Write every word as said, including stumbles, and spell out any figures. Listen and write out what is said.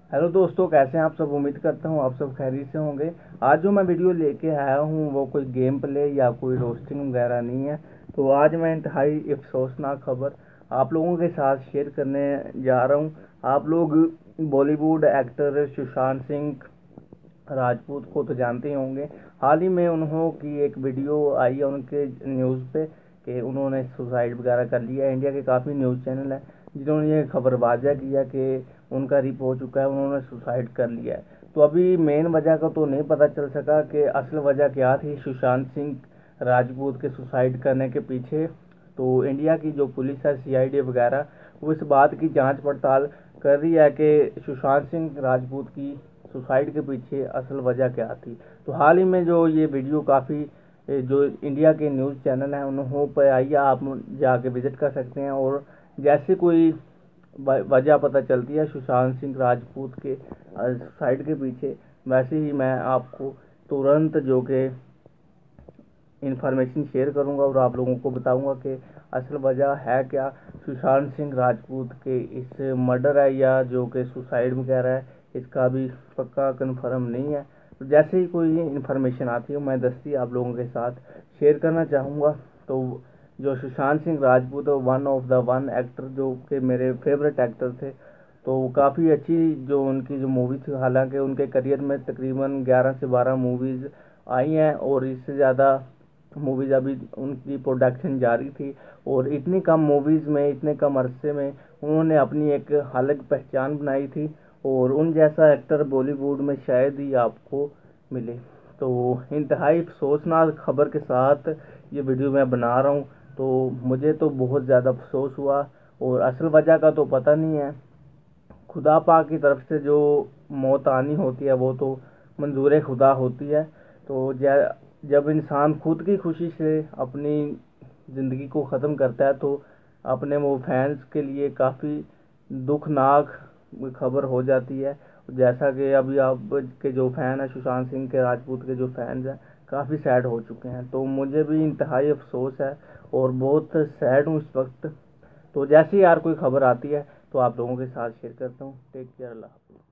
Hello दोस्तों, कैसे हैं आप सब। उम्मीद करता हूँ आप सब खैरियत से होंगे। आज जो मैं वीडियो लेके आया हूँ वो कोई गेम प्ले या कोई रोस्टिंग वगैरह नहीं है। तो आज मैं इंतहाई अफसोसनाक खबर आप लोगों के साथ शेयर करने जा रहा हूँ। आप लोग बॉलीवुड एक्टर सुशांत सिंह राजपूत को तो जानते ही होंगे। हाल ही में उन्हों की एक वीडियो आई है उनके न्यूज़ पे कि उन्होंने सुसाइड वगैरह कर लिया। इंडिया के काफ़ी न्यूज़ चैनल हैं जिन्होंने ये खबर वाज़ा किया कि उनका रिप हो चुका है, उन्होंने सुसाइड कर लिया है। तो अभी मेन वजह का तो नहीं पता चल सका कि असल वजह क्या थी सुशांत सिंह राजपूत के सुसाइड करने के पीछे। तो इंडिया की जो पुलिस है, सी आई डी वगैरह, वो इस बात की जांच पड़ताल कर रही है कि सुशांत सिंह राजपूत की सुसाइड के पीछे असल वजह क्या थी। तो हाल ही में जो ये वीडियो काफ़ी जो इंडिया के न्यूज़ चैनल हैं उन्हों पर आई है, आप जाके विज़िट कर सकते हैं। और जैसे कोई वजह पता चलती है सुशांत सिंह राजपूत के सुसाइड के पीछे, वैसे ही मैं आपको तुरंत जो कि इन्फॉर्मेशन शेयर करूंगा और आप लोगों को बताऊंगा कि असल वजह है क्या। सुशांत सिंह राजपूत के इस मर्डर है या जो कि सुसाइड वगैरह है, इसका भी पक्का कन्फर्म नहीं है। तो जैसे ही कोई इन्फॉर्मेशन आती है मैं दस्ती आप लोगों के साथ शेयर करना चाहूँगा। तो जो सुशांत सिंह राजपूत है one of the one actor जो कि मेरे फेवरेट एक्टर थे। तो काफ़ी अच्छी जो उनकी जो मूवी थी, हालांकि उनके करियर में तकरीबन ग्यारह से बारह मूवीज़ आई हैं और इससे ज़्यादा मूवीज़ अभी उनकी प्रोडक्शन जारी थी। और इतनी कम मूवीज़ में, इतने कम अरसे में उन्होंने अपनी एक अलग पहचान बनाई थी और उन जैसा एक्टर बॉलीवुड में शायद ही आपको मिले। तो इंतहाई अफसोसनाक खबर के साथ ये वीडियो मैं बना रहा हूँ। तो मुझे तो बहुत ज़्यादा अफसोस हुआ और असल वजह का तो पता नहीं है। खुदा पाक की तरफ से जो मौत आनी होती है वो तो मंजूर खुदा होती है। तो जब इंसान खुद की खुशी से अपनी ज़िंदगी को ख़त्म करता है तो अपने वो फैंस के लिए काफ़ी दुखनाक खबर हो जाती है। जैसा कि अभी आप के जो फ़ैन है सुशांत सिंह के राजपूत के जो फैंस हैं काफ़ी सैड हो चुके हैं। तो मुझे भी इंतहाई अफसोस है और बहुत सैड हूँ इस वक्त। तो जैसे ही यार कोई खबर आती है तो आप लोगों के साथ शेयर करता हूँ। टेक केयर, अल्लाह हाफ़िज़।